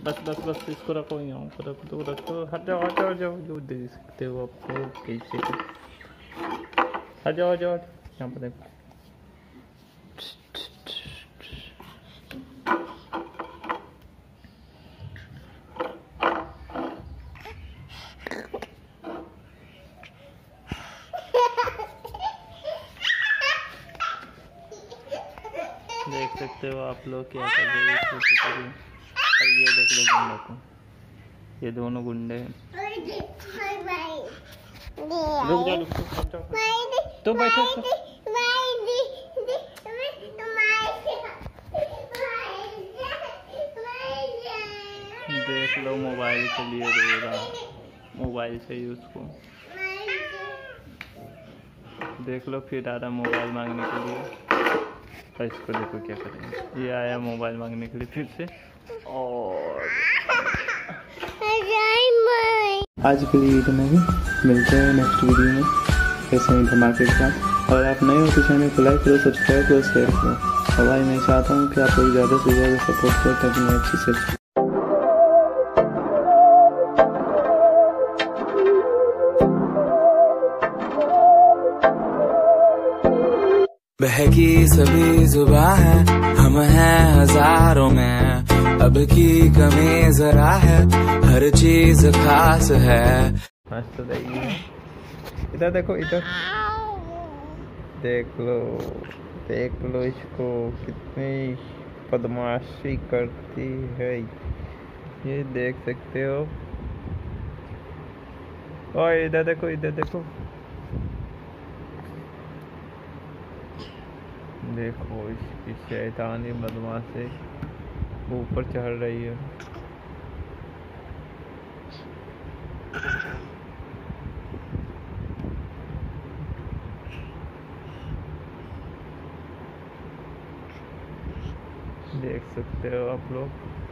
बस बस बस इसको रखो, यहाँ पर रख दो, रख दो, हट जाओ हट जाओ हट जाओ, जो दे सकते हो आपको कैसे, हट जाओ हट जाओ, यहाँ पर देखो। देख सकते हो आप लोग क्या कर रहे हैं छोटी छोटी। और ये देख लो गुंडा को, ये दोनों गुंडे हैं। रुक जाओ तो बैठो देख लो मोबाइल के लिए रो रहा, मोबाइल चाहिए उसको। देख लो फिर आ रहा मोबाइल मांगने के लिए। और इसको देखो क्या करेंगे, ये आया मोबाइल मांगने के लिए फिर से। और आज की वीडियो में ही मिलते हैं नेक्स्ट वीडियो में ऐसे ही धमाके के साथ। और आप नए हो तो चैनल को लाइक करो, सब्सक्राइब करो, शेयर करो। और भाई मैं चाहता हूँ कि आप लोग ज़्यादा से ज़्यादा सपोर्ट करो ताकि मैं अच्छी से बहकी सभी जुबां है, हम हैं हजारों में, अब की कमी जरा है, हर चीज खास है। मस्त रही है। इधर देखो, इधर देख लो इसको, कितनी बदमाशी करती है, ये देख सकते हो। और इधर देखो, इधर देखो, देखो इसकी शैतानी बदमाशी ऊपर चढ़ रही है। देख सकते हो आप लोग।